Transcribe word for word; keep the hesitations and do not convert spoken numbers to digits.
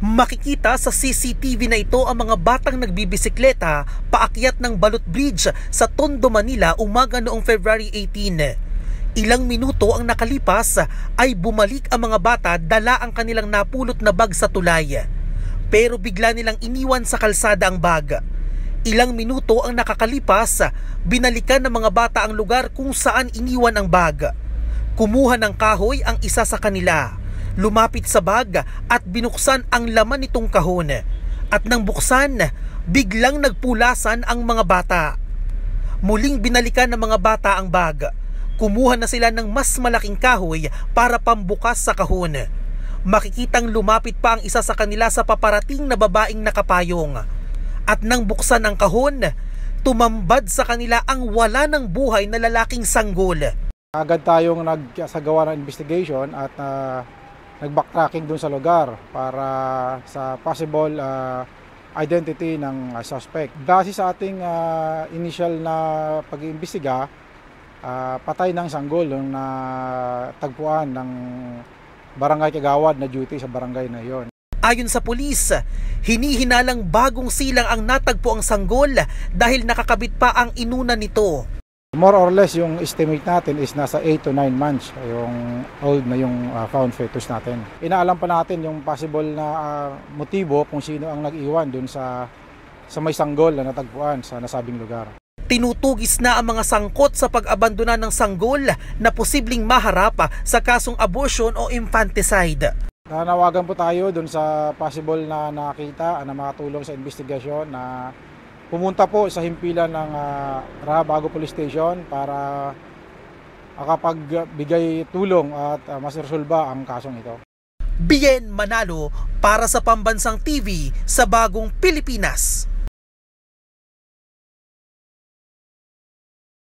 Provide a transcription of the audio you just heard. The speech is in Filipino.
Makikita sa C C T V na ito ang mga batang nagbibisikleta paakyat ng Balot Bridge sa Tondo, Manila umaga noong February eighteen. Ilang minuto ang nakalipas ay bumalik ang mga bata dala ang kanilang napulot na bag sa tulay. Pero bigla nilang iniwan sa kalsada ang bag. Ilang minuto ang nakakalipas, binalikan ng mga bata ang lugar kung saan iniwan ang bag. Kumuha ng kahoy ang isa sa kanila. Lumapit sa bag at binuksan ang laman nitong kahon. At nang buksan, biglang nagpulasan ang mga bata. Muling binalikan ng mga bata ang bag. Kumuha na sila ng mas malaking kahoy para pambukas sa kahon. Makikitang lumapit pa ang isa sa kanila sa paparating na babaeng nakapayong. At nang buksan ang kahon, tumambad sa kanila ang wala ng buhay na lalaking sanggol. Agad tayong nagsagawa ng investigation at uh, nag-backtracking dun sa lugar para sa possible uh, identity ng uh, suspect. Base sa ating uh, initial na pag-iimbestiga, uh, patay ng sanggol yung natagpuan ng barangay kagawad na duty sa barangay na yon. Ayon sa pulis, hinihinalang bagong silang ang natagpo ang sanggol dahil nakakabit pa ang inuna nito. More or less yung estimate natin is nasa eight to nine months yung old na yung uh, found fetus natin. Inaalam pa natin yung possible na uh, motibo kung sino ang nag-iwan dun sa, sa may sanggol na natagpuan sa nasabing lugar. Tinutugis na ang mga sangkot sa pag-abandona ng sanggol na posibleng maharap sa kasong abortion o infanticide. Nanawagan po tayo dun sa possible na nakita na makatulong sa investigasyon na pumunta po sa himpilan ng uh, Rahabago Police Station para makapagbigay tulong at uh, maresolba ang kasong ito. Bien Manalo para sa Pambansang T V sa Bagong Pilipinas.